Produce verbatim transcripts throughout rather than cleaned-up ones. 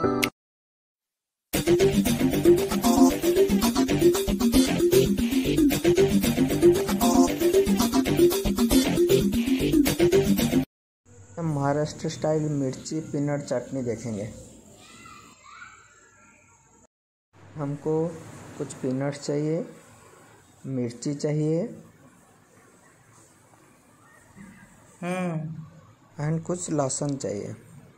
हम महाराष्ट्र स्टाइल मिर्ची पीनट चटनी देखेंगे। हमको कुछ पीनट्स चाहिए, मिर्ची चाहिए एंड कुछ लहसुन चाहिए।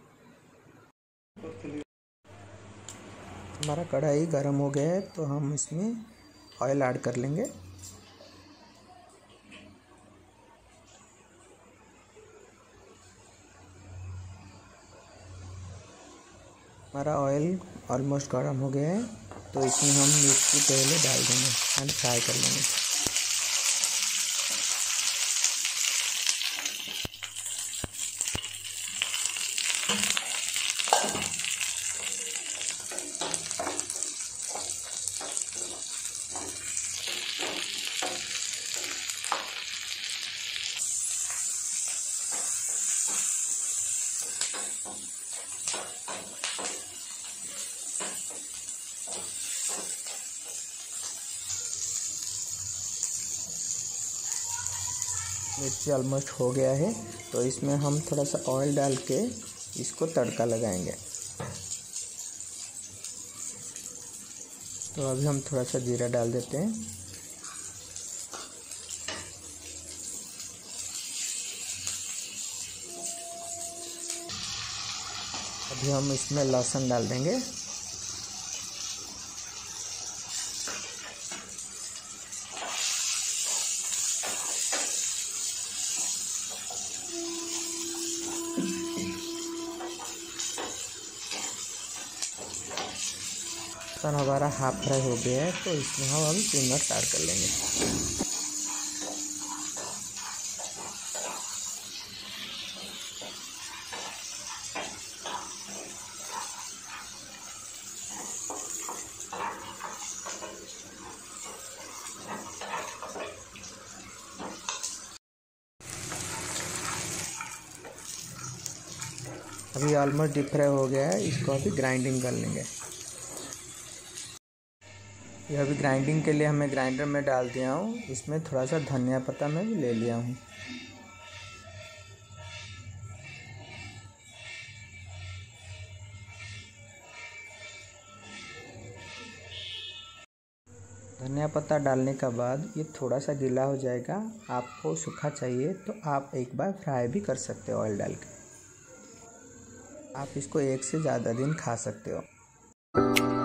हमारा कढ़ाई गर्म हो गया है तो हम इसमें ऑयल ऐड कर लेंगे। हमारा ऑयल ऑलमोस्ट गर्म हो गया है तो इसमें हम मिर्ची पहले डाल देंगे एंड फ्राई कर लेंगे। मिर्ची ऑलमोस्ट हो गया है तो इसमें हम थोड़ा सा ऑयल डाल के इसको तड़का लगाएंगे। तो अभी हम थोड़ा सा जीरा डाल देते हैं। अभी हम इसमें लहसुन डाल देंगे। लहसुन हमारा हाफ फ्राई हो गया है तो इसमें हम हम पीनट ऐड कर लेंगे। अभी ऑलमोस्ट डीप फ्राई हो गया है, इसको अभी ग्राइंडिंग कर लेंगे। यह अभी ग्राइंडिंग के लिए हमें ग्राइंडर में डाल दिया हूँ। इसमें थोड़ा सा धनिया पत्ता मैं भी ले लिया हूँ। धनिया पत्ता डालने के बाद ये थोड़ा सा गीला हो जाएगा। आपको सूखा चाहिए तो आप एक बार फ्राई भी कर सकते हो ऑयल डाल के। आप इसको एक से ज़्यादा दिन खा सकते हो।